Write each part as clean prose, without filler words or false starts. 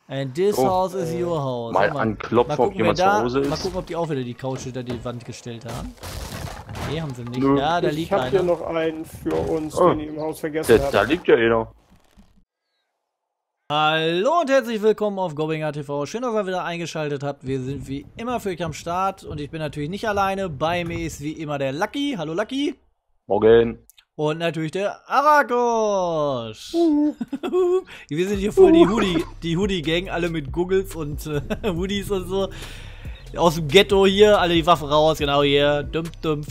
And this house is your house. Mal anklopfen, ob jemand zu Hause ist. Mal gucken, ob die auch wieder die Couch hinter die Wand gestellt haben. Nee, haben sie nicht. Nö. Ja, da liegt einer. Ich habe hier noch einen für uns, den ich im Haus vergessen habe. Da liegt ja einer. Hallo und herzlich willkommen auf Gobinger TV. Schön, dass ihr wieder eingeschaltet habt. Wir sind wie immer für euch am Start und ich bin natürlich nicht alleine. Bei mir ist wie immer der Lucky. Hallo Lucky. Morgen. Und natürlich der Arakosch. Wir sind hier voll die Hoodie-Gang, alle mit Googles und Hoodies und so. Aus dem Ghetto hier, alle die Waffen raus, genau hier. Dumpf.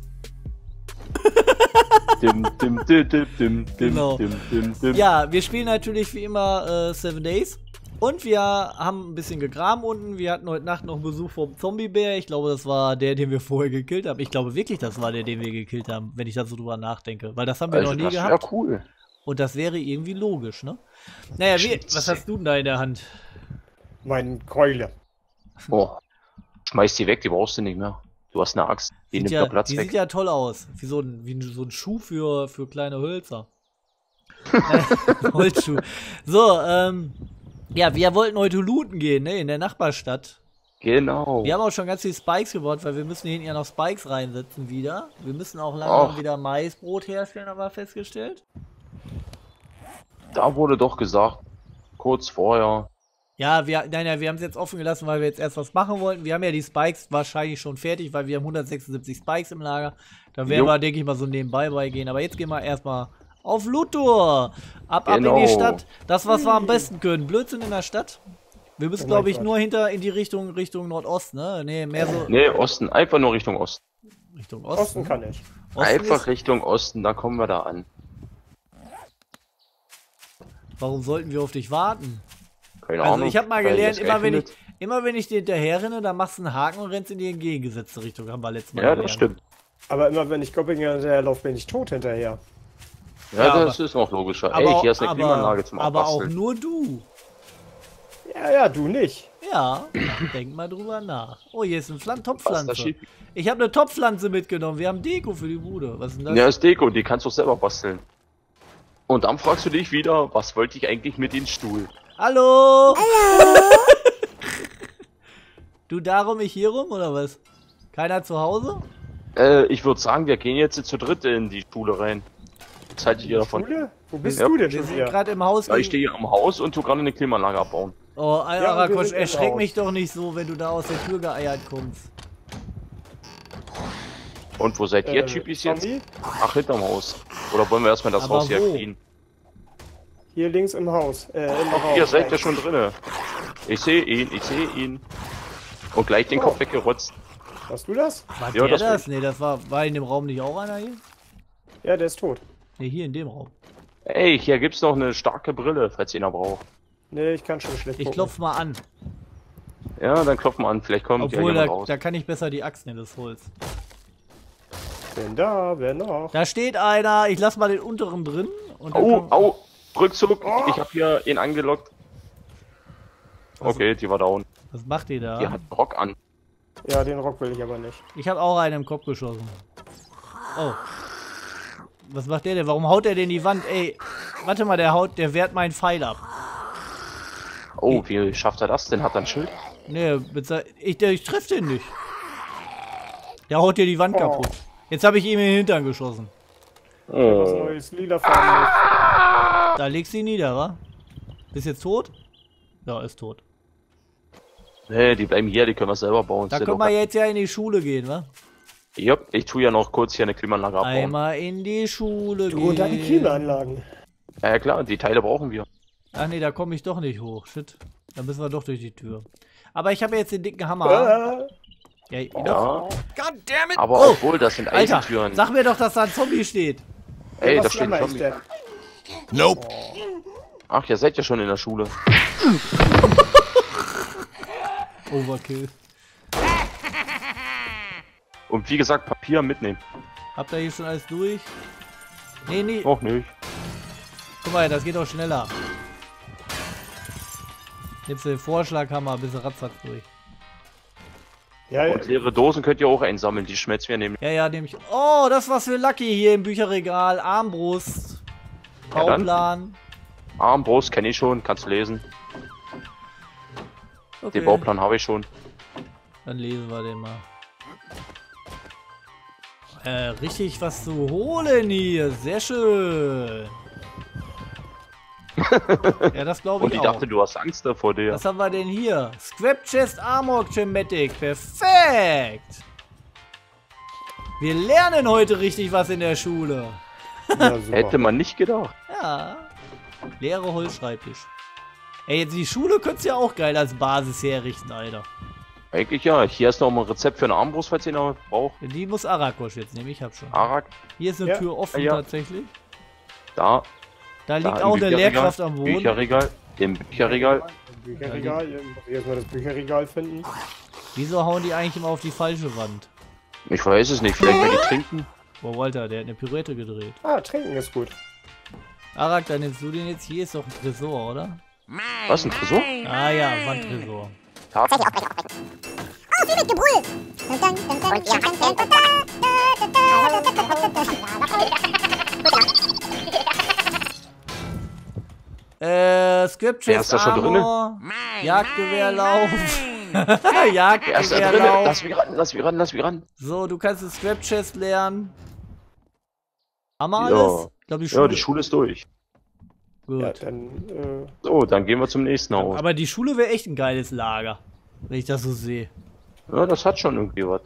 Genau. Ja, wir spielen natürlich wie immer 7 Days. Und wir haben ein bisschen gegraben unten. Wir hatten heute Nacht noch einen Besuch vom Zombiebär. Ich glaube, das war der, den wir vorher gekillt haben. Ich glaube wirklich, das war der, den wir gekillt haben, wenn ich da so drüber nachdenke. Weil das haben wir noch nie gehabt. Das wäre cool. Und das wäre irgendwie logisch, ne? Naja, was hast du denn da in der Hand? Mein Keule. Oh, schmeiß die weg, die brauchst du nicht mehr. Du hast eine Axt, die nimmt ja Platz weg. Die sieht ja toll aus. Wie so ein Schuh für kleine Hölzer. Holzschuh. So, ja, wir wollten heute looten gehen, ne, in der Nachbarstadt. Genau. Wir haben auch schon ganz viele Spikes gebaut, weil wir müssen hier hinten ja noch Spikes reinsetzen wieder. Wir müssen auch langsam wieder Maisbrot herstellen, haben wir festgestellt. Da wurde doch gesagt, kurz vorher. Ja, wir haben es jetzt offen gelassen, weil wir jetzt erst was machen wollten. Wir haben ja die Spikes wahrscheinlich schon fertig, weil wir haben 176 Spikes im Lager. Da werden wir, denke ich mal, so nebenbei beigehen. Aber jetzt gehen wir erstmal auf Loot-Tour. Ab in die Stadt. Das, was wir am besten können. Blödsinn in der Stadt. Wir müssen, glaube ich, nur in die Richtung Nordost, ne? Nee, mehr so. Nee, Osten. Einfach nur Richtung Osten. Richtung Osten? Osten kann ich. Einfach Richtung Osten, da kommen wir da an. Warum sollten wir auf dich warten? Keine Ahnung. Also ich habe mal gelernt, immer wenn ich dir hinterher renne, dann machst du einen Haken und rennst in die entgegengesetzte Richtung. Haben wir letztes Mal gelernt. Das stimmt. Aber immer wenn ich Gobinger hinterherlaufe, bin ich tot hinterher. Ja, das ist noch logischer. Ey, hier ist eine Klimaanlage zum Aber Abbasteln. auch nur du. Ja, du nicht. Ja, denk mal drüber nach. Oh, hier ist eine Topfpflanze. Ich habe eine Topfpflanze mitgenommen. Wir haben Deko für die Bude. Was ist denn das? Ja, ist Deko, die kannst du selber basteln. Und dann fragst du dich wieder, was wollte ich eigentlich mit dem Stuhl? Hallo! Hallo! Du darum, ich hier rum, oder was? Keiner zu Hause? Ich würde sagen, wir gehen jetzt zu dritt in die Schule rein. Was haltet ihr davon? Schule? Wo bist du denn Wir schon sind wieder? gerade im Haus. Ja, ich stehe hier am Haus und tu gerade eine Klimaanlage abbauen. Oh, Arakosch, wir erschreck sind mich doch nicht so, wenn du da aus der Tür geeiert kommst. Und wo seid ihr Typis jetzt? Zombie? Ach, hinterm Haus. Oder wollen wir erstmal das Aber Haus hier wo? clean? Hier links im Haus. Ach, ihr seid ja schon drinne. Ich sehe ihn. Und gleich den Kopf weggerotzt. Hast du das? War Ja, der das das? Nee, das war in dem Raum nicht auch einer hier? Ja, der ist tot. Nee, hier in dem Raum. Ey, hier gibt's noch eine starke Brille, falls ihr noch braucht. Nee, ich kann schon schlecht Ich gucken. klopf mal an. Ja, dann klopfen wir an, vielleicht kommt ja Obwohl, jemand raus. da kann ich besser die Axt in das Holz. Bin da, wer noch? Da steht einer, ich lass mal den unteren drin. Und dann Au, Rückzug, ich hab hier ihn angelockt. Okay, die war down. Was macht ihr da? Die hat einen Rock an. Ja, den Rock will ich aber nicht. Ich habe auch einen im Kopf geschossen. Oh. Was macht der denn? Warum haut er denn die Wand? Ey, warte mal, der wehrt meinen Pfeil ab. Oh, wie schafft er das denn? Hat er ein Schild? Nee, ich treff den nicht. Der haut dir die Wand kaputt. Jetzt habe ich ihm in den Hintern geschossen. Was Oh. neues lila Farben. Da legst du ihn nieder, wa? Bist jetzt tot? Ja, ist tot. Nee, die bleiben hier, die können wir selber bauen. Da können wir jetzt ja in die Schule gehen, wa? Ja, ich tue ja noch kurz hier eine Klimaanlage abbauen. Einmal in die Schule Du gehen. und deine Klimaanlagen. Ja klar, die Teile brauchen wir. Ach nee, da komme ich doch nicht hoch. Shit. Da müssen wir doch durch die Tür. Aber ich habe jetzt den dicken Hammer. Ja, doch. Goddammit! Aber obwohl, das sind Alter, Eisentüren. sag mir doch, dass da ein Zombie steht. Ey, da Was steht ein jammer ich Zombie. denn? Nope. Ach, ihr seid ja schon in der Schule. Overkill. Und wie gesagt, Papier mitnehmen. Habt ihr hier schon alles durch? Nee, nee. Noch nicht. Guck mal, das geht doch schneller. Jetzt den Vorschlaghammer, bis ratzfatz durch. Ja, Und leere Dosen könnt ihr auch einsammeln, die schmelzen wir nämlich. Ja, nehme ich. Oh, das was für Lucky hier im Bücherregal. Armbrust. Ja, dann. Bauplan. Armbrust kenne ich schon, kannst du lesen. Okay. Den Bauplan habe ich schon. Dann lesen wir den mal. Richtig was zu holen hier. Sehr schön. Ja, das glaube Und ich ich auch. dachte, du hast Angst davor dir. Was haben wir denn hier? Scrap Chest Armor Chematic. Perfekt. Wir lernen heute richtig was in der Schule. Ja, super. Hätte man nicht gedacht. Ja. Leere Holzschreibtisch. Ey, jetzt die Schule könntest du ja auch geil als Basis herrichten, Alter. Eigentlich ja. Hier ist noch mal ein Rezept für eine Armbrust, falls ihr noch braucht. Die muss Arakosch jetzt nehmen, ich hab schon. Arak, Hier ist eine Ja. Tür offen Ja. tatsächlich. da. Da liegt Da im auch eine Bücherregal. Lehrkraft am Boden. Bücherregal. Im Bücherregal. Bücherregal. Muss ich erstmal das Bücherregal finden. Wieso hauen die eigentlich immer auf die falsche Wand? Ich weiß es nicht. Vielleicht weil die trinken. Boah, Walter, der hat eine Pirouette gedreht. Ah, trinken ist gut. Arak, dann nimmst du den jetzt. Hier ist doch ein Tresor, oder? Was, ein Tresor? Ah ja, Wandtresor. Taten. Oh, viel mit Gebrüll! Und ihr Script Wer ist da schon Armor, Jagdgewehrlauf. Er ist da drin. Jagdgewehrlauf. Lass mich ran, lass mich ran, lass mich ran. So, du kannst das Scrap Chest lernen. Haben wir Ja. alles? Ich glaube, die Schule. Ja, die Schule ist durch. Gut. Ja, dann, So, dann gehen wir zum nächsten Haus. Aber die Schule wäre echt ein geiles Lager. Wenn ich das so sehe. Ja, das hat schon irgendwie was.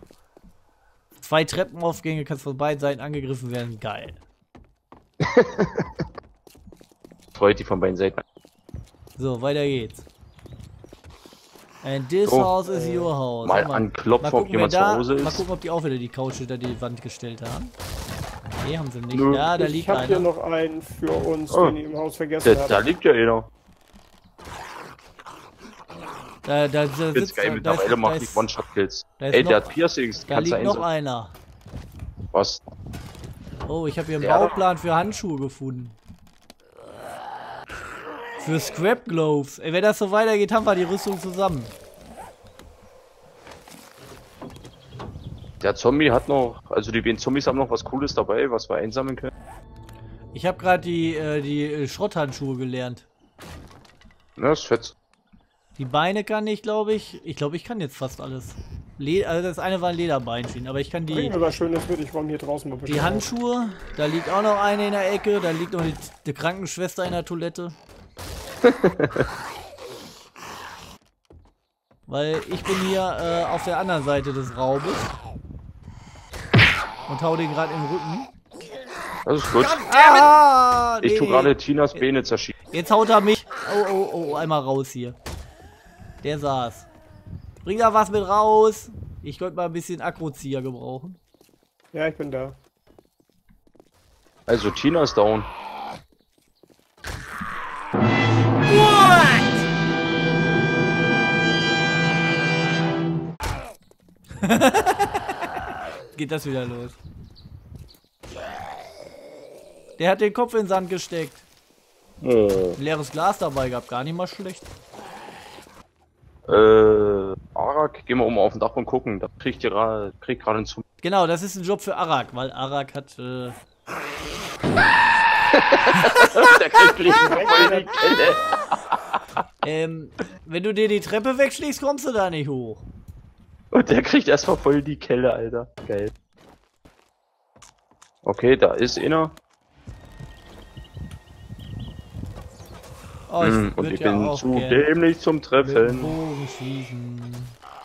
2 Treppenaufgänge, kannst von beiden Seiten angegriffen werden. Geil. Freut die von beiden Seiten. So, weiter geht's. And this So, house is your house. Mal Guck mal. anklopfen, ob gucken, jemand wer zu da- Hause Mal ist. gucken, ob die auch wieder die Couch hinter die Wand gestellt haben. Nee, haben sie nicht. Nö. Ja, da ich liegt habe hier einer. noch einen für uns, Oh. den ich im Haus vergessen Da habe. liegt ja einer. Da Jetzt sitzt geil, da mittlerweile ist, macht die One-Shot-Kills. da ist Ey, der noch- hat Piercings. da Kannst du liegt noch einsehen. einer. Was? Oh, ich habe hier einen Der- Bauplan für Handschuhe gefunden. Für Scrap Gloves. Ey, wenn das so weitergeht, haben wir die Rüstung zusammen. Der Zombie hat noch, also die beiden Zombies haben noch was Cooles dabei, was wir einsammeln können. Ich habe gerade die Schrotthandschuhe gelernt. Ja, ist fett. Die Beine kann ich, glaube ich. Ich glaube, ich kann jetzt fast alles. Also das eine war ein Lederbeinschienen, aber ich kann Bring die mir was Schönes mit, ich räume hier draußen mal die Handschuhe. Da liegt auch noch eine in der Ecke. Da liegt noch die Krankenschwester in der Toilette. Weil ich bin hier auf der anderen Seite des Raumes. Und hau den gerade im Rücken. Das ist gut. Ah, Ich tue nee. gerade Tinas Beine zerschieben. Jetzt haut er mich. Oh, einmal raus hier. Der saß. Bring da was mit raus. Ich könnte mal ein bisschen Akrozieher gebrauchen. Ja, ich bin da. Also Tina ist down. Geht das wieder los. Der hat den Kopf in den Sand gesteckt. Ein leeres Glas dabei gehabt, gar nicht mal schlecht. Arak, gehen wir oben auf den Dach und gucken. Da kriegt gerade einen Zombie. Genau, das ist ein Job für Arak, weil Arak hat Der kriegt gleich voll die Kelle. wenn du dir die Treppe wegschlägst, kommst du da nicht hoch. Und der kriegt erstmal voll die Kelle, Alter. Geil. Okay, da ist einer. Oh, Und würd ich ja bin auch zu gern dämlich zum mit dem Treffen. Bogen schießen.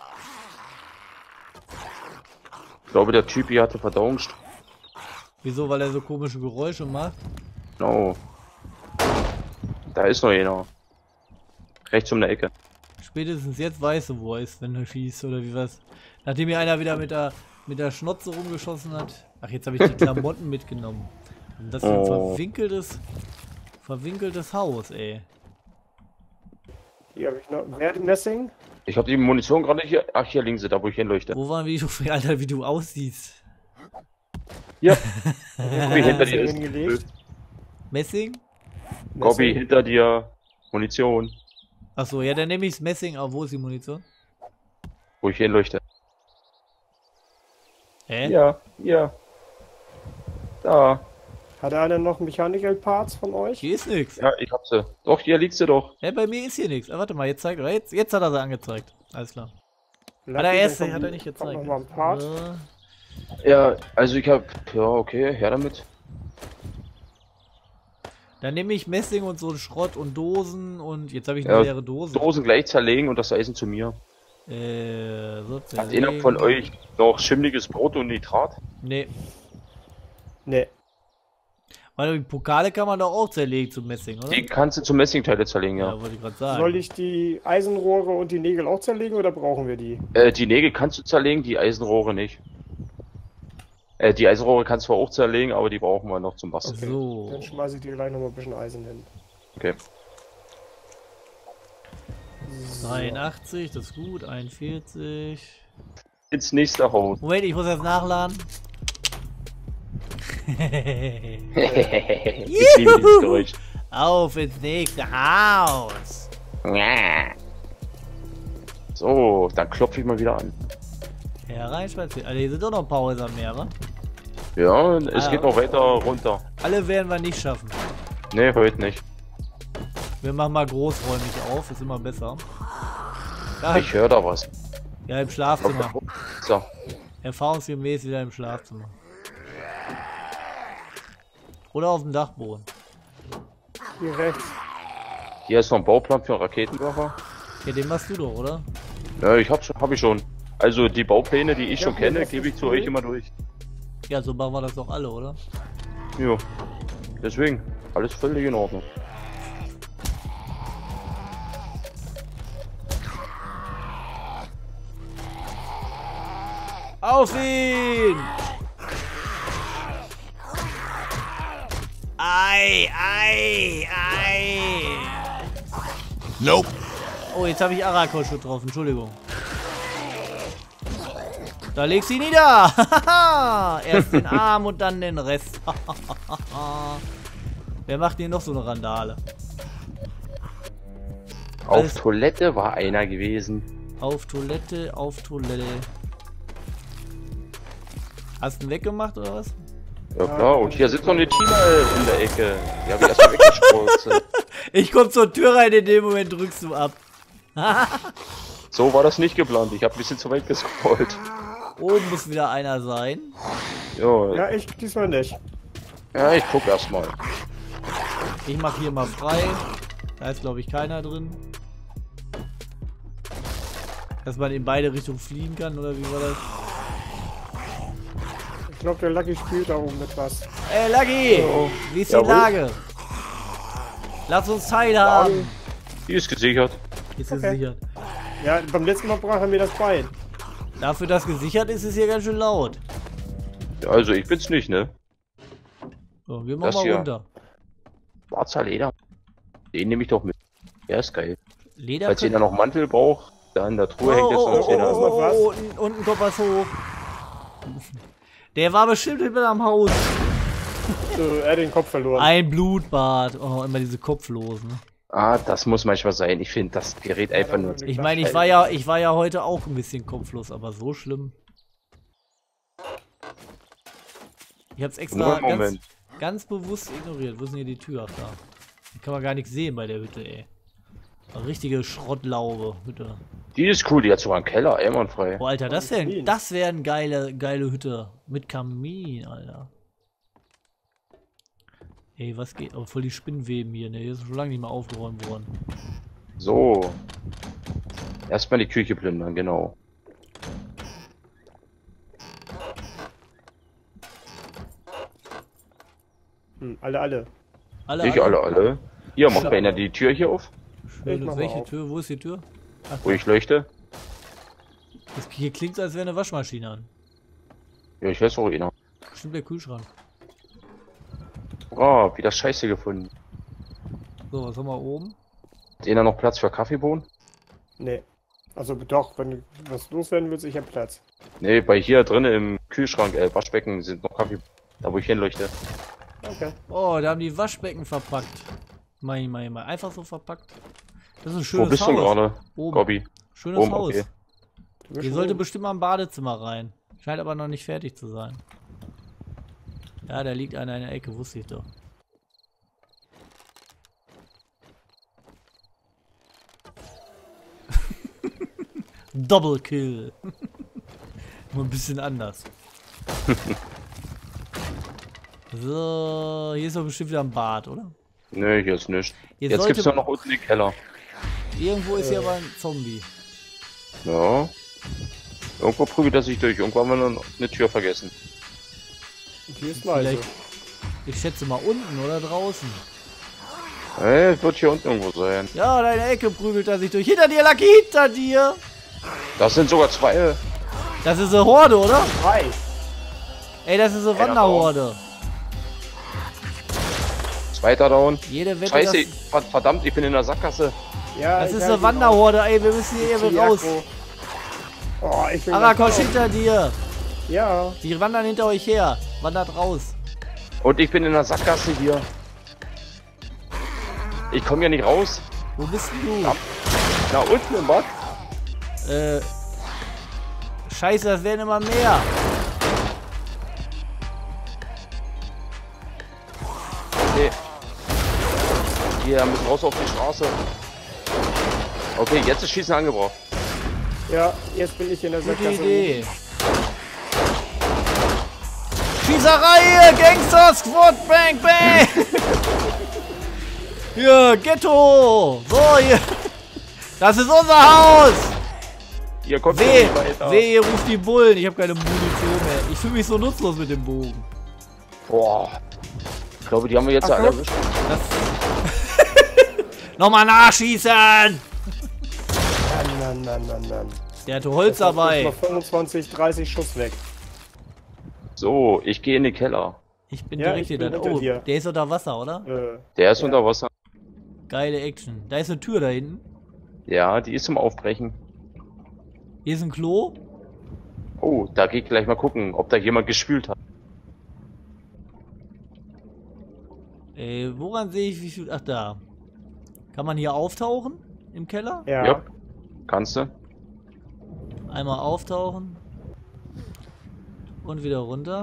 Ich glaube, der Typ hier hatte Verdauungsstörungen. Wieso? Weil er so komische Geräusche macht? Genau. Da ist noch einer. Rechts um der Ecke. Spätestens jetzt weißt du, wo er ist, wenn er schießt oder wie was. Nachdem hier einer wieder mit der Schnotze rumgeschossen hat. Ach, jetzt habe ich die Klamotten mitgenommen. Und das ist ein verwinkeltes Haus, ey. Hier habe ich noch. Wer hat Messing? Ich habe die Munition gerade hier. Ach, hier links, da wo ich hinleuchte. Wo waren wir? Alter, wie du aussiehst. Ja. Gobby hinter dir ist. hingelegt. Messing? Gobby hinter dir. Munition. Achso, ja, dann nehme ich's Messing auf. Wo ist die Munition? Wo ich hinleuchte. Hä? Ja, ja. Da. Hat einer noch Mechanical Parts von euch? Hier ist nichts. Ja, ich hab sie. Doch, hier liegt sie doch. Ja, bei mir ist hier nichts. Warte mal, jetzt zeigt er. Jetzt hat er sie angezeigt. Alles klar. Lucky, Hat er erst, dann hat er kommt- nicht kommt gezeigt. noch mal ein Part. Ja, also ich hab. Ja, okay, her damit. Dann nehme ich Messing und so Schrott und Dosen und jetzt habe ich Ja, eine leere Dose. Dosen gleich zerlegen und das Eisen zu mir. So Hat zerlegen. einer von euch noch schimmliges Brot und Nitrat? Nee. Nee. Weil die Pokale kann man doch auch zerlegen zum Messing, oder? Die kannst du zu Messingteile zerlegen, ja. Ja, wollte ich gerade sagen. Soll ich die Eisenrohre und die Nägel auch zerlegen oder brauchen wir die? Die Nägel kannst du zerlegen, die Eisenrohre nicht. Die Eisenrohre kannst du auch zerlegen, aber die brauchen wir noch zum Basteln. So. Dann schmeiße ich dir gleich noch mal ein bisschen Eisen hin. Okay. 83, das ist gut. 41. Ins nächste Haus. Moment, ich muss jetzt nachladen. Ich liebe dieses Geräusch. Auf ins nächste Haus. So, dann klopfe ich mal wieder an. Hereinspazieren. Also hier sind doch noch ein paar Häuser mehr, wa? Ja, es geht noch weiter runter. Alle werden wir nicht schaffen. Ne, heute nicht. Wir machen mal großräumig auf, ist immer besser. Ja, Ich höre da was. ja im Schlafzimmer. So. Erfahrungsgemäß wieder im Schlafzimmer. Oder auf dem Dachboden. Hier rechts. Hier ist noch ein Bauplan für einen Raketenwerfer. Ja, den machst du doch, oder? Ja, hab ich schon. Also die Baupläne, die ich Ja, schon kenne, das gebe ich ist zu cool. euch immer durch. Ja, so machen wir das doch alle, oder? Jo. Deswegen, alles völlig in Ordnung. Auf ihn! Ei, ei, ei! Nope. Oh, jetzt habe ich Arakoshu drauf, Entschuldigung. Da legst du ihn nieder! Erst den Arm und dann den Rest. Wer macht hier noch so eine Randale? Auf Alles- Toilette war einer gewesen. Auf Toilette, auf Toilette. Hast du ihn weggemacht oder was? Ja klar, und hier sitzt noch eine Tina in der Ecke. Die habe ich erstmal weggeschmolzen. Ich komm zur Tür rein, in dem Moment drückst du ab. So war das nicht geplant. Ich habe ein bisschen zu weit gescrollt. Oben muss wieder einer sein. Ja, Ja, ich diesmal nicht. ja, ich guck erstmal. Ich mache hier mal frei. Da ist glaube ich keiner drin. Dass man in beide Richtungen fliegen kann, oder wie war das? Ich glaube, der Lucky spielt da oben mit was. Ey, Lucky! Wie ist die Jawohl. Lage? Lass uns teilhaben. Die ist gesichert. Ist Okay. gesichert. Ja, beim letzten Mal brachen wir das Bein. Dafür, dass gesichert ist, ist hier ganz schön laut. Ja, also ich bin's nicht, ne? So, wir machen Das mal hier. runter. Schwarzer Leder. Den nehme ich doch mit. Der ist geil. Leder. Falls jeder noch Mantel braucht, da in der Truhe hängt jetzt noch ein oh, schöner. oh. Unten kommt was hoch. Der war bestimmt hinten am Haus. So, er hat den Kopf verloren. Ein Blutbad. Oh, immer diese Kopflosen. Ah, das muss manchmal sein. Ich finde das Gerät einfach nur. Ich meine, ich war ja heute auch ein bisschen kopflos, aber so schlimm. Ich hab's extra Nur einen Moment. ganz bewusst ignoriert. Wo ist denn hier die Tür? Ach, da. Die kann man gar nicht sehen bei der Hütte, ey. Eine richtige Schrottlaube, Hütte. Die ist cool, die hat sogar einen Keller, einwandfrei. Oh, Alter, das wäre Kamin. eine geile Hütte. Mit Kamin, Alter. Ey, was geht? Oh, voll die Spinnweben hier, ne? Hier ist schon lange nicht mehr aufgeräumt worden. So. Erstmal die Küche plündern, genau. Alle. Nicht alle. Hier, macht einer die Tür hier auf, Ich Schöne, mach mal welche auf. Tür? Wo ist die Tür? Ach, wo ich leuchte. hier klingt es, als wäre eine Waschmaschine an. Ja, ich weiß auch einer. Bestimmt der Kühlschrank. Oh, wieder Scheiße gefunden. So, was haben wir oben? Hat einer noch Platz für Kaffeebohnen? Nee. Also doch, wenn du was loswerden willst, ich hab Platz. Nee, bei hier drinnen im Kühlschrank, Waschbecken sind noch Kaffee. Da wo ich hinleuchte. Okay. Oh, da haben die Waschbecken verpackt. Mein. Einfach so verpackt. Das ist ein Wo schönes bist Haus. du gerade? Oben. Gobby. Schönes Oben, Haus. okay. Du bist Hier schon sollte oben. bestimmt mal ein Badezimmer rein. Scheint aber noch nicht fertig zu sein. Ja, da liegt einer in der Ecke, wusste ich doch. Double Kill. Nur ein bisschen anders. So, hier ist doch bestimmt wieder ein Bad, oder? Nö, hier ist nichts. Hier Jetzt gibt's sollte- doch noch unten den Keller. Irgendwo ist hier aber ein Zombie. Ja. Irgendwo prügelt er sich durch. Irgendwann haben wir eine Tür vergessen. Die ist leise. Vielleicht, ich schätze mal unten oder draußen. Wird hier unten irgendwo sein. Ja, da in der Ecke prügelt er sich durch. Hinter dir, Lucky, hinter dir! Das sind sogar zwei. Das ist eine Horde, oder? 3. Ey, das ist eine Einer Wanderhorde. Zweiter down. Jede Wette, Scheiße, das, verdammt, ich bin in der Sackgasse. Ja, das ich ist halte eine ihn Wanderhorde, ey, wir müssen hier auf. irgendwie raus. Jakko. Oh, ich bin Arakosch gleich hinter dir. raus. Ja. Die wandern hinter euch her. Wandert raus. Und ich bin in der Sackgasse hier. Ich komme ja nicht raus. Wo bist denn Ja. Da unten im Bad. du? Scheiße, das werden immer mehr. Okay. Wir müssen raus auf die Straße. Okay, jetzt ist Schießen angebracht. Ja, jetzt bin ich in der Gute Sackgasse. Idee. Schießerei, Gangster, Squad, Bang, Bang! Hier, Ghetto! So, hier. Das ist unser Haus! Ihr kommt ja Weh, nicht weiter. weh, ihr ruft die Bullen. Ich habe keine Munition mehr. Ich fühle mich so nutzlos mit dem Bogen. Boah. Ich glaube, die haben wir jetzt Ach, alle guck. erwischt. Nochmal nachschießen! Nein. Der hatte Holz dabei. Noch 25, 30 Schuss weg. So, ich gehe in den Keller. Ich bin Ja, direkt ich hier bin drin. hinter Oh, dir. der ist unter Wasser, oder? Der ist Ja. unter Wasser. Geile Action. Da ist eine Tür da hinten. Ja, die ist zum Aufbrechen. Hier ist ein Klo. Oh, da geh ich gleich mal gucken, ob da jemand gespült hat. Woran sehe ich, wie viel... Ach, da. Kann man hier auftauchen? Im Keller? Ja. Ja. Kannst du? Einmal auftauchen. Und wieder runter.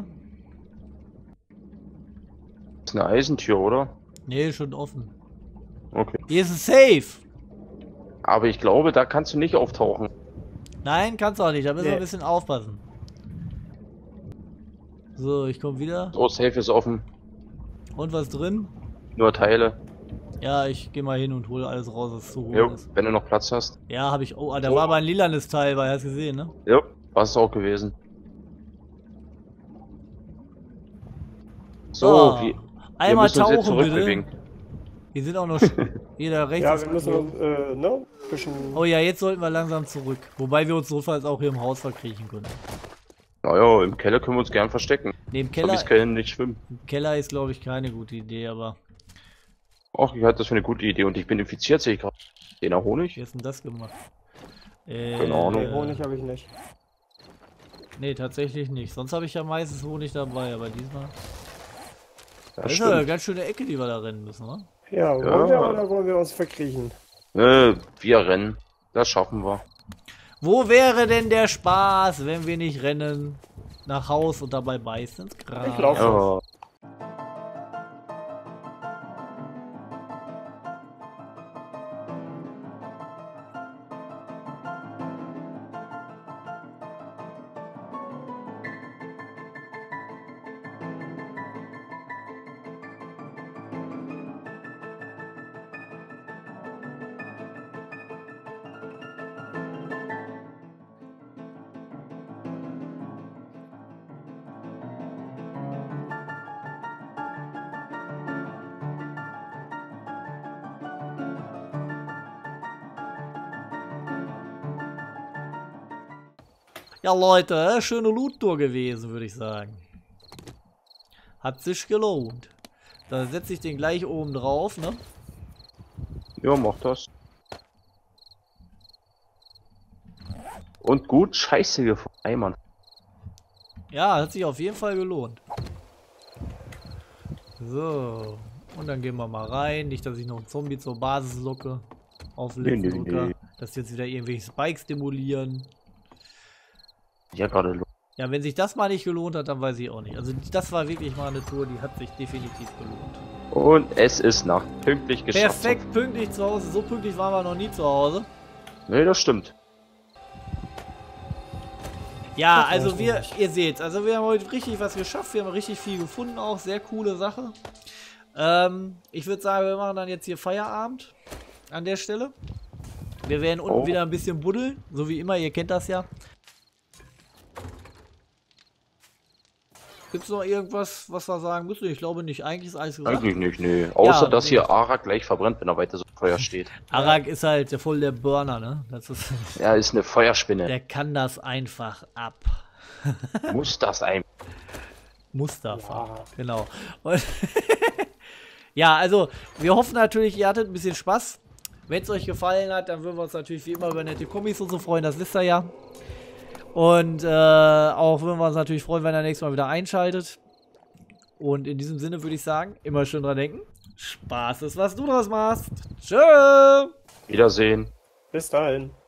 Das ist eine Eisentür, oder? Nee, schon offen. Okay. Hier ist ein Safe. Aber ich glaube, da kannst du nicht auftauchen. Nein, kannst du auch nicht. Da müssen wir Nee. ein bisschen aufpassen. So, ich komme wieder. So, Safe ist offen. Und was drin? Nur Teile. Ja, ich gehe mal hin und hole alles raus, was zu holen Jo, ist. wenn du noch Platz hast. Ja, habe ich. Oh, da Oh. war aber ein lilanes Teil, weil hast du gesehen, ne? Jo, was ist auch gewesen. So, wir einmal müssen uns jetzt tauchen bitte. zurückbewegen. Wir sind auch noch jeder rechts. Ja, ist wir müssen Klo. uns, ne? Ein bisschen. Oh ja, jetzt sollten wir langsam zurück. Wobei wir uns notfalls auch hier im Haus verkriechen können. Naja, im Keller können wir uns gern verstecken. Neben Keller, Zombies können nicht schwimmen. Keller ist, glaube ich, keine gute Idee, aber Ach, ich halte das für eine gute Idee und ich bin infiziert, sehe ich gerade. Den Honig? wie hast du denn das gemacht? Keine Ahnung. Nee, Honig habe ich nicht. Nee, tatsächlich nicht. Sonst habe ich ja meistens Honig dabei, aber diesmal. Das Das ist ja eine stimmt. ganz schöne Ecke, die wir da rennen müssen, ne? Ja, wollen wir oder wollen wir uns verkriechen? Wir rennen. Das schaffen wir. Wo wäre denn der Spaß, wenn wir nicht rennen nach Haus und dabei beißen ins Gras? Ich lauf. Ja. Ja, Leute, schöne Loot-Tour gewesen, würde ich sagen. Hat sich gelohnt. Da setze ich den gleich oben drauf, ne? Ja, mach das. Und gut Scheiße gefunden. Ey, Mann. Ja, hat sich auf jeden Fall gelohnt. So. Und dann gehen wir mal rein. Nicht, dass ich noch einen Zombie zur Basis locke. Auf den letzten Nee. Drücker. Dass die jetzt wieder irgendwelche Spikes demolieren. Ja, gerade los. Ja, wenn sich das mal nicht gelohnt hat, dann weiß ich auch nicht. Also das war wirklich mal eine Tour, die hat sich definitiv gelohnt. Und es ist Nacht. Pünktlich geschafft. Perfekt pünktlich zu Hause. So pünktlich waren wir noch nie zu Hause. Nee, das stimmt. Ja, Das also weiß wir, ich nicht. ihr seht, also wir haben heute richtig was geschafft. Wir haben richtig viel gefunden auch. Sehr coole Sache. Ich würde sagen, wir machen dann jetzt hier Feierabend an der Stelle. Wir werden unten wieder ein bisschen buddeln. So wie immer, ihr kennt das ja. Gibt es noch irgendwas, was wir sagen müssen? Ich glaube nicht. Eigentlich ist alles gesagt. Eigentlich nicht, nee. Außer, Ja, dass nee. hier Arak gleich verbrennt, wenn er weiter so im Feuer steht. Arak ist halt voll der Burner, ne? Das ist, Er ist eine Feuerspinne. der kann das einfach ab. Muss das ein. Mustafa. Ja. Genau. Und ja, also wir hoffen natürlich, ihr hattet ein bisschen Spaß. Wenn es euch gefallen hat, dann würden wir uns natürlich wie immer über nette Kommis und so freuen, das wisst ihr ja. Und auch würden wir uns natürlich freuen, wenn ihr nächstes Mal wieder einschaltet. Und in diesem Sinne würde ich sagen, immer schön dran denken. Spaß ist, was du draus machst. Tschö! Wiedersehen. Bis dahin.